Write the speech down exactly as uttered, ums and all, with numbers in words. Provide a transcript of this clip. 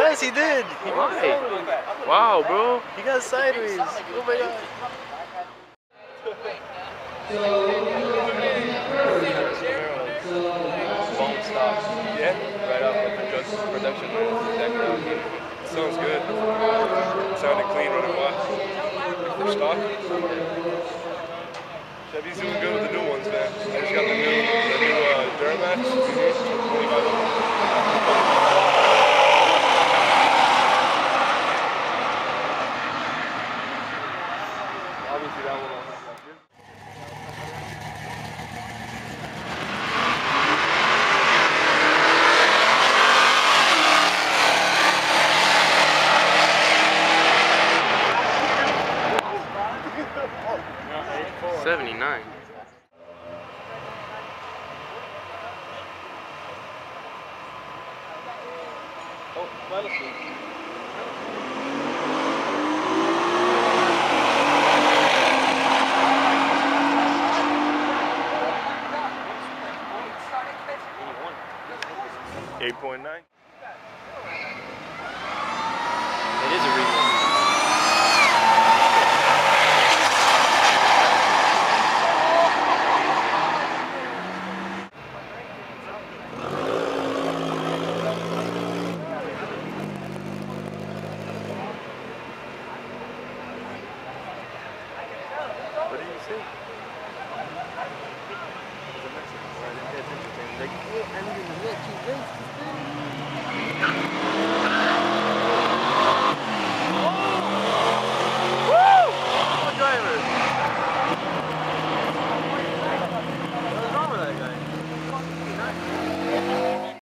Yes, he did. He Why? Wow, bro. He got sideways. Oh my god. Bone stock. Yeah? Right off the production, production line. That's exactly how it came. Sounds good. Sounded clean running by. For stock. Chevy's doing good with the new ones, man. I just got the new, the new uh, Duramax. twenty-five of them. Obviously that one will have that good. seventy-nine. Oh, fell asleep. eight point nine. It is a reason. What did you say?